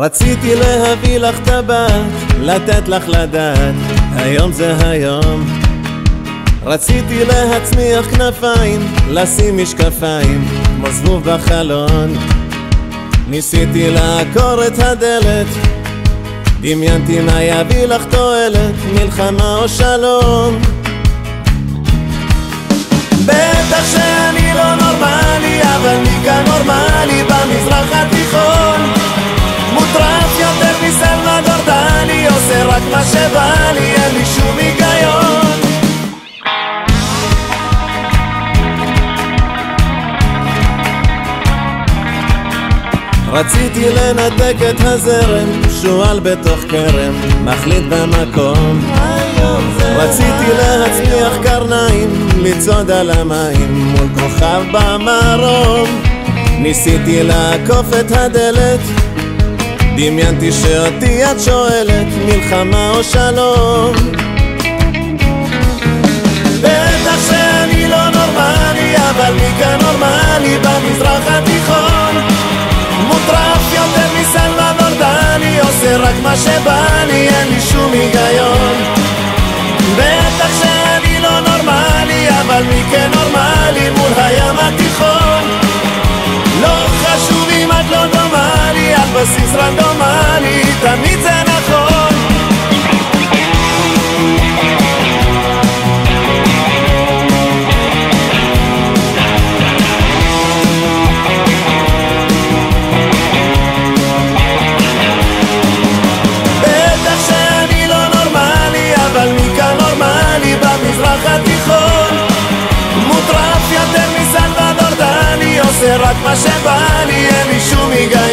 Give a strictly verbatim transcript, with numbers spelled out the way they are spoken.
רציתי להביא לך טבעת, לתת לך לדעת, היום זה היום. רציתי להצמיח כנפיים, לשים משקפיים, כמו זבוב בחלון. ניסיתי לעקור את הדלת, דמיינתי מה יביא לך תועלת, מלחמה או שלום. בטח שאני לא נורמלי, אבל מי כאן נורמלי במזרח התיכון? מוטרף יותר מסלוודור דלי, עושה רק מה שבא לי, אין לי שום היגיון. רציתי לנתק את הזרם, שועל בתוך כרם, מחליט במקום. רציתי להצמיח קרניים, לצעוד על המים מול כוכב במרום. ניסיתי לעקוף את הדלת, דמיינתי שאותי את שואלת, מלחמה או שלום. בטח שאני לא נורמלי, אבל מי כאן נורמלי במזרח התיכון? מוטרף יותר מסלוודור דלי, עושה רק מה שבא לי, אין לי שום היגיון. בטח שאני לא נורמלי, אבל מי כן נורמלי מול הים התיכון? לא חשוב אם את לא דומה לי, על בסיס רנדומלי, תמיד זה נכון. בטח שאני לא נורמלי, אבל מי כאן נורמלי במזרח התיכון? מוטרף יותר מסלוודור דלי, עושה רק מה שבא לי, אין לי שום היגיון.